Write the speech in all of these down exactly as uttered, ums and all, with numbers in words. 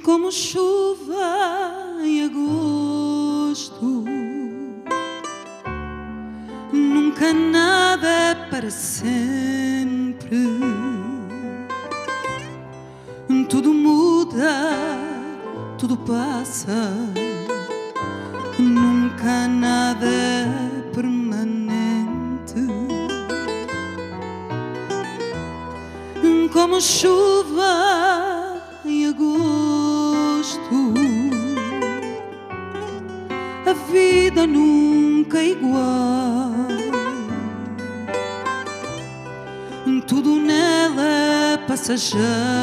como chuva em agosto. Nunca nada é para sempre. Tudo muda, tudo passa. Nunca nada é permanente. Como chuva em agosto, a vida nunca é igual. Tudo nela é passageiro,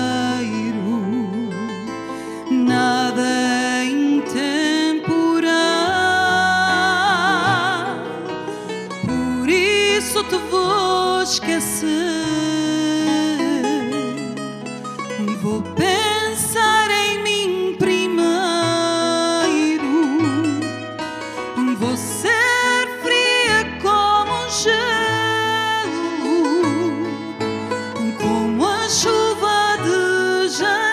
nada é intemporal. Por isso te vou esquecer. Vou pensar em mim primeiro. Vou ser fria como gelo, como a chuva de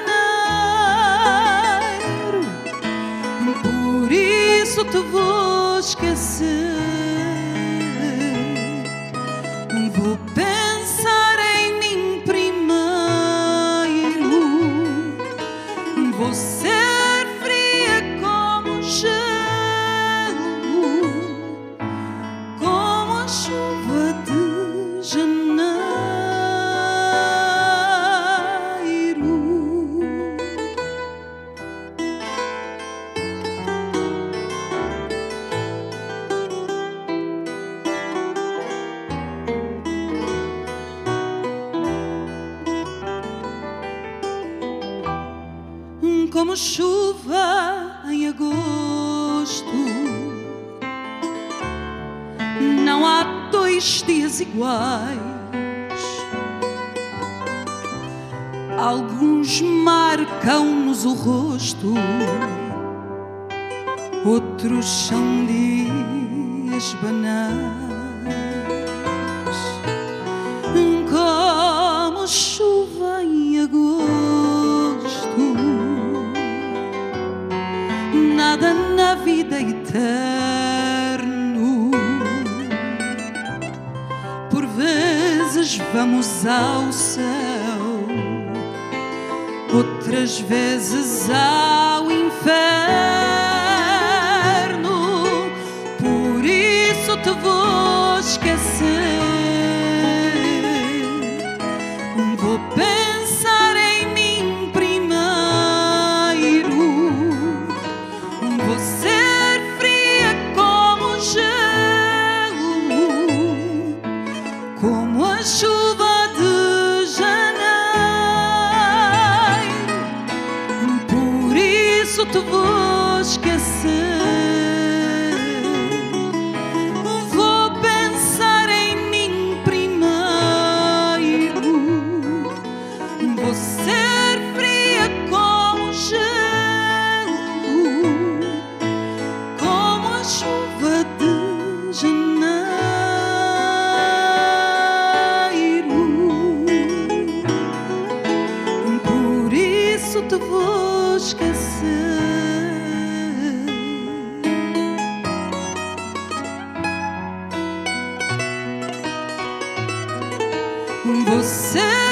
janeiro. Por isso te vou esquecer. Vou pensar em mim primeiro. Vou ser fria como gelo, como a chuva de janeiro. Como chuva em agosto, não há dois dias iguais. Alguns marcam-nos o rosto, outros são dias banais. Como chuva em agosto, nada na vida é eterno. Por vezes vamos ao céu, outras vezes ao inferno. Por isso te vou esquecer. Vou pensar em mim primeiro. Vou ser fria como gelo, como a chuva de janeiro. Por isso te vou esquecer. Vou pensar em mim primeiro. Vou ser fria como gelo, como a chuva de janeiro. Por isso te vou esquecer. Você